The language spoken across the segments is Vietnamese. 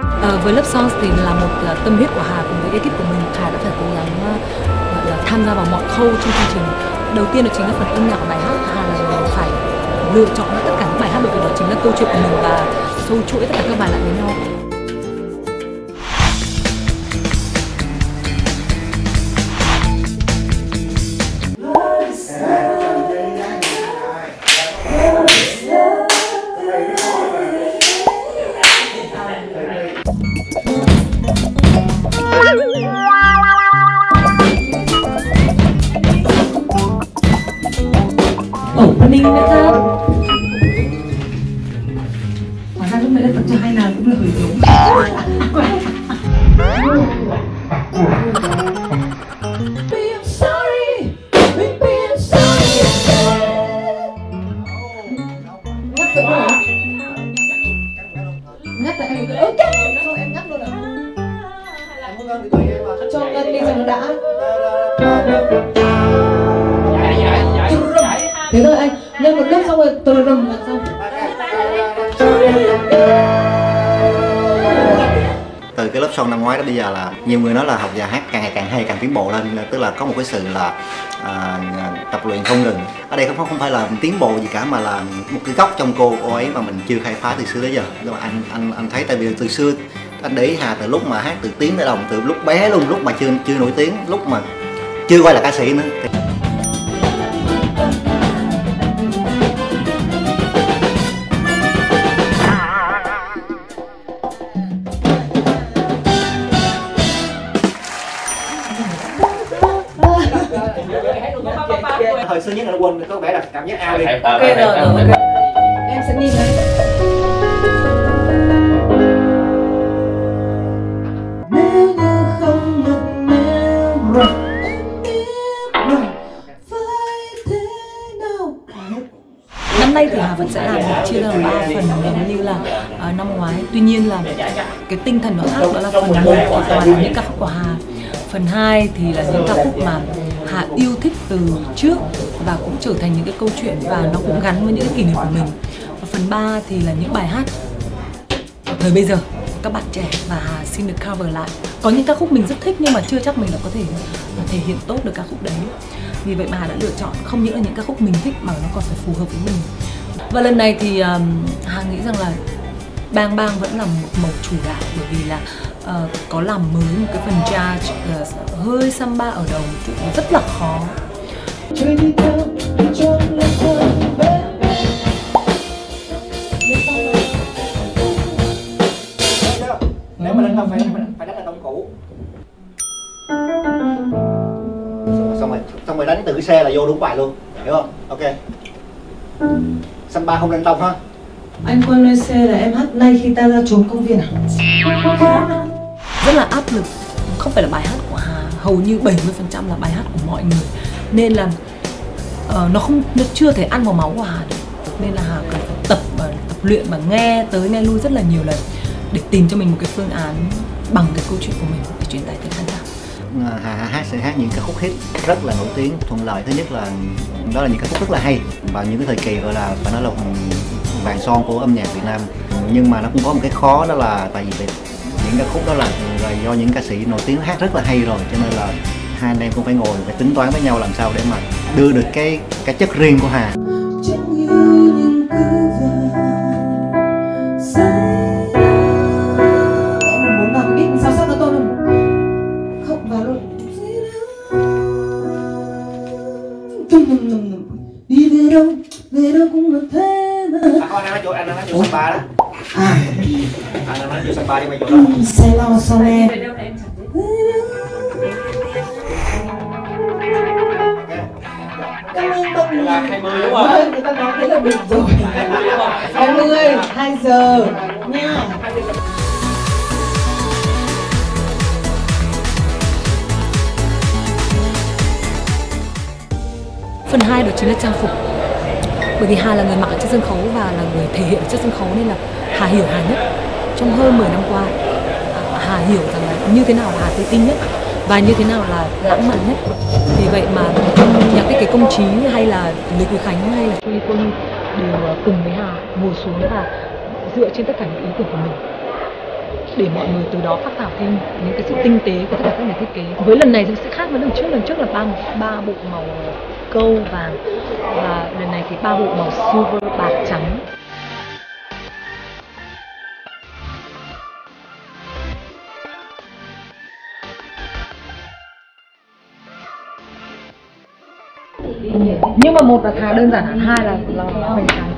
Với Love Songs thì là một tâm huyết của Hà cùng với ekip của mình. Hà đã phải cố gắng gọi là tham gia vào mọi khâu trong chương trình. Đầu tiên đó chính là phần âm nhạc của bài hát. Hà là người phải lựa chọn tất cả những bài hát, bởi vì đó chính là câu chuyện của mình và sâu chuỗi tất cả các bài lại với nhau. Ninh nữa cơ. Hóa ra lúc nãy tập cho hai nàng cũng là hủy giống. Ngắt lại anh ok. Sao em ngắt luôn à? Cho ngân đi cho nó đã. Thế thôi anh, nhân một lúc xong rồi từ rừng là xong. Từ cái lớp song năm ngoái đó bây giờ là nhiều người nói là học và hát càng ngày càng hay, càng tiến bộ lên, tức là có một cái sự là tập luyện không ngừng. Ở đây không phải là tiến bộ gì cả, mà là một cái góc trong cô ấy mà mình chưa khai phá từ xưa đến giờ. Nhưng mà anh thấy, tại vì từ xưa anh để ý Hà từ lúc mà hát từ tiếng tới đồng, từ lúc bé luôn, lúc mà chưa nổi tiếng, lúc mà chưa coi là ca sĩ nữa. Hồi xưa nhất là nó quên, có vẻ là cảm giác ao đi. Ok rồi, ok. Em sẽ nhìn đây. Nếu như không được em rồi, em biết rồi, phải thế nào. Năm nay thì Hà vẫn sẽ làm chia ra làm 3 phần giống như là năm ngoái. Tuy nhiên là cái tinh thần nó khác, đó là phần 1 thì toàn là những ca khúc của Hà. Phần 2 thì là những ca khúc mà Hà yêu thích từ trước và cũng trở thành những cái câu chuyện và nó cũng gắn với những cái kỷ niệm của mình. Và phần 3 thì là những bài hát ở thời bây giờ các bạn trẻ và Hà xin được cover lại. Có những ca khúc mình rất thích nhưng mà chưa chắc mình đã có thể thể hiện tốt được ca khúc đấy. Vì vậy mà Hà đã lựa chọn không những là những ca khúc mình thích mà nó còn phải phù hợp với mình. Và lần này thì Hà nghĩ rằng là Bang Bang vẫn là một màu chủ đạo, bởi vì là có làm mới một cái phần jazz hơi samba ở đầu một chút, rất là khó. Nếu mà đánh không phải đánh là tông cũ. Xong rồi đánh từ cái xe là vô đúng bài luôn, hiểu không? Ok. Samba không đánh tông ha. Anh quên lên xe là em hát nay khi ta ra trốn công viên à? Rất là áp lực, không phải là bài hát của Hà, hầu như 70% là bài hát của mọi người. Nên là nó chưa thể ăn vào máu của Hà được. Nên là Hà cần phải tập luyện và nghe tới nghe lui rất là nhiều lần để tìm cho mình một cái phương án bằng cái câu chuyện của mình để truyền tải tới khán giả. Hà sẽ hát những ca khúc hit rất là nổi tiếng, thuận lợi. Thứ nhất là đó là những ca khúc rất là hay và những cái thời kỳ gọi là phải nói là vàng son của âm nhạc Việt Nam. Nhưng mà nó cũng có một cái khó, đó là tại vì những ca khúc đó là do những ca sĩ nổi tiếng hát rất là hay rồi, cho nên là hai anh em cũng phải ngồi phải tính toán với nhau làm sao để mà đưa được cái chất riêng của Hà. Đi về đâu cũng được thế mà. Anh nói chỗ Sapa đó. Anh nói chỗ Sapa đi, mày chỗ đó. Say lo sao em. Là 20 đúng không? Người ta nói thế là được rồi. 20, 2 giờ nha. Phần 2 đó chính là trang phục. Bởi vì Hà là người mặc ở trên sân khấu và là người thể hiện ở trên sân khấu, nên là Hà hiểu Hà nhất. Trong hơn 10 năm qua, Hà hiểu rằng là như thế nào là Hà tự tin nhất và như thế nào là lãng mạn nhất. Vì vậy mà nhà thiết kế Công Trí hay là Lê Quý Khánh hay là Quy Quân đều cùng với Hà ngồi xuống và dựa trên tất cả những ý tưởng của mình để mọi người từ đó phát thảo thêm những cái sự tinh tế của tất cả các nhà thiết kế. Với lần này thì sẽ khác với lần trước là ba bộ màu câu vàng, và lần này thì 3 bộ màu silver bạc trắng. Nhưng mà một là khá đơn giản, hai là hoành tráng.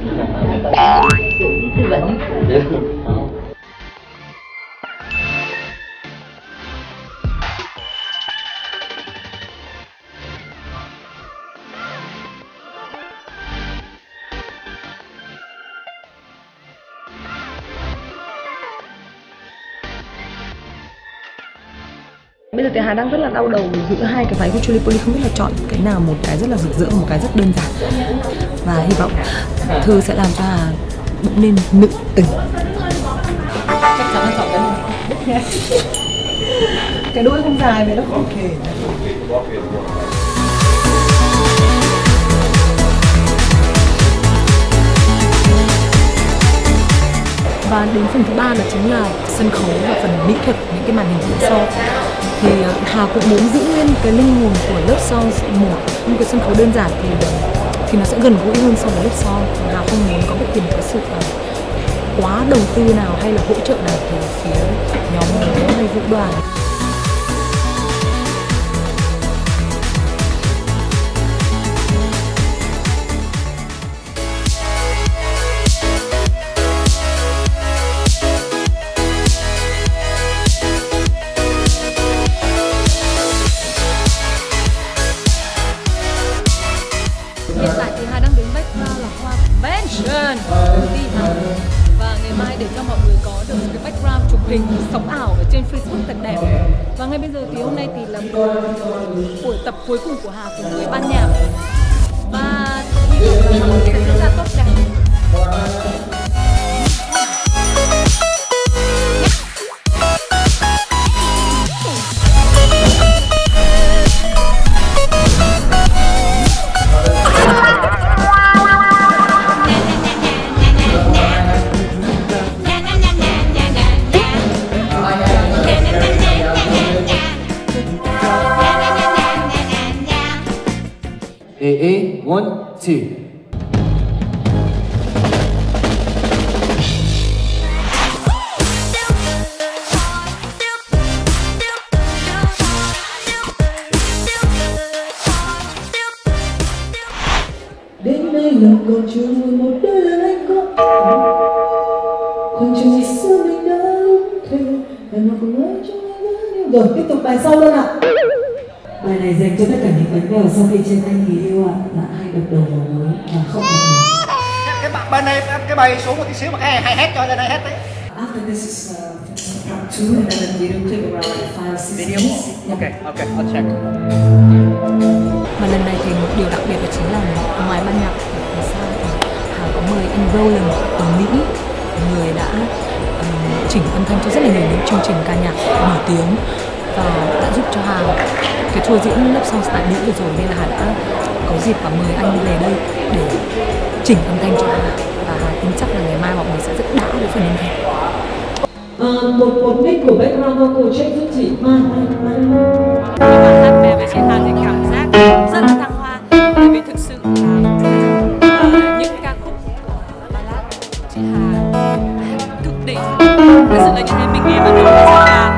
Bây giờ thì Hà đang rất là đau đầu giữa hai cái váy của Julie Polly, không biết là chọn cái nào, một cái rất là rực rỡ, một cái rất đơn giản. Và hy vọng Thư sẽ làm cho Hà bỗng nên nữ tình. Chắc chắn là chọn cái này. Cái đuôi không dài vậy đâu. Ok. Và đến phần thứ ba là chính là sân khấu và phần mỹ thuật, những cái màn hình phía sau. Thì Hà cũng muốn giữ nguyên cái linh hồn của Love Songs, một cái sân khấu đơn giản thì nó sẽ gần gũi hơn so với Love Songs. Hà không muốn có bất kỳ một cái sự quá đầu tư nào hay là hỗ trợ nào từ phía nhóm múa hay vũ đoàn. Hiện tại thì Hà đang đứng background là hoa Convention và ngày mai để cho mọi người có được một cái background chụp hình sống ảo ở trên Facebook thật đẹp. Và ngay bây giờ thì hôm nay thì là buổi tập cuối cùng của Hà cùng với ban nhạc, và hy vọng sẽ diễn ra tốt đẹp. AA 1, 2. Đến đây lòng còn chưa một đôi lời anh có khoảng chừng gì xưa mình đã thề em nó cũng nói cho anh. Rồi tiếp tục bài sau luôn ạ. Bài này dành cho tất cả những bánh bèo sau khi chia tay người yêu ạ, là hai đập đầu vào mới và không cái bên này cái bài xuống một tí xíu mà cái hay hát cho lên đây hát đấy. After this is part 2 and then a video clip around like 5-6 Video. Okay, I'll check. Và lần này thì một điều đặc biệt đó chính là ngoài ban nhạc thì sao thì Hà có mời anh Roland ở Mỹ, người đã chỉnh âm thanh cho rất là nhiều những chương trình ca nhạc nổi tiếng và đã giúp cho Hà cái tour diễn Love Songs tại Mỹ vừa rồi, nên là Hà đã có dịp và mời anh về đây để chỉnh âm thanh cho Hà, và Hà tin chắc là ngày mai mọi người sẽ rất đã với phần âm thanh. Một mic của background vocal check giúp chị Mai. Bạn hát về chị Hà thì cảm giác rất là thăng hoa, bởi vì thực sự là những ca khúc ballad chị Hà cực đỉnh, thực sự là những cái mình nghe và nói chị Hà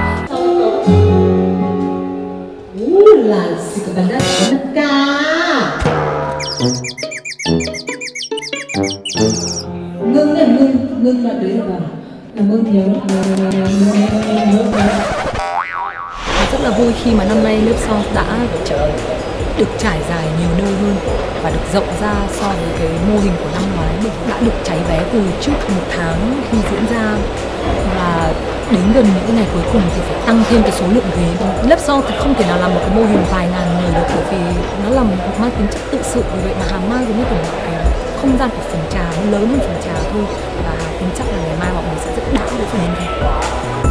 là gì cả, ballad của đất ca. Ngưng đoạn đấy là vào. Cảm ơn nhiều. Rất là vui khi mà năm nay Love Songs đã được trải dài nhiều nơi hơn và được rộng ra so với cái mô hình của năm ngoái. Mình đã được cháy vé từ trước 1 tháng khi diễn ra, và đến gần những cái ngày cuối cùng thì phải tăng thêm cái số lượng ghế. Love Songs thì không thể nào làm một cái mô hình vài ngàn người được, bởi vì nó là một mang tính chất tự sự, vì vậy mà Hà mang giống như kiểu cái không gian của phần trà nó lớn hơn phần trà thôi, và tin chắc là ngày mai mọi người sẽ rất đã với phần âm thanh.